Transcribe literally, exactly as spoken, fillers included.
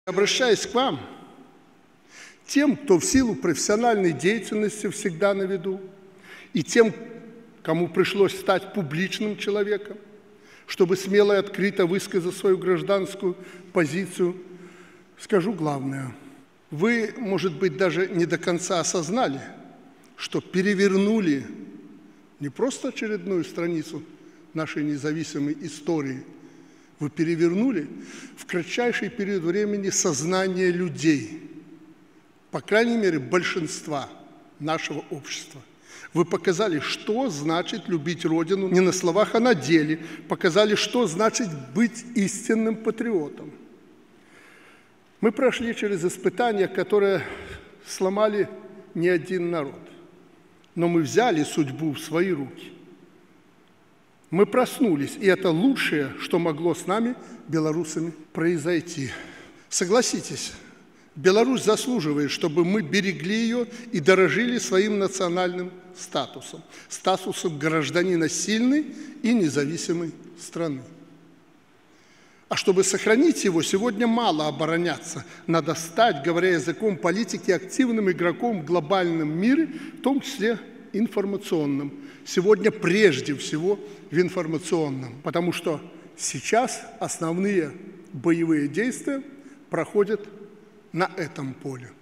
Обращаясь к вам, тем, кто в силу профессиональной деятельности всегда на виду, и тем, кому пришлось стать публичным человеком, чтобы смело и открыто высказать свою гражданскую позицию, скажу главное. Вы, может быть, даже не до конца осознали, что перевернули не просто очередную страницу нашей независимой истории, вы перевернули в кратчайший период времени сознание людей, по крайней мере, большинства нашего общества. Вы показали, что значит любить Родину не на словах, а на деле. Показали, что значит быть истинным патриотом. Мы прошли через испытания, которые сломали не один народ. Но мы взяли судьбу в свои руки. Мы проснулись, и это лучшее, что могло с нами, белорусами, произойти. Согласитесь, Беларусь заслуживает, чтобы мы берегли ее и дорожили своим национальным статусом, статусом гражданина сильной и независимой страны. А чтобы сохранить его, сегодня мало обороняться. Надо стать, говоря языком политики, активным игроком в глобальном мире, в том числе информационном. Сегодня прежде всего в информационном, потому что сейчас основные боевые действия проходят на этом поле.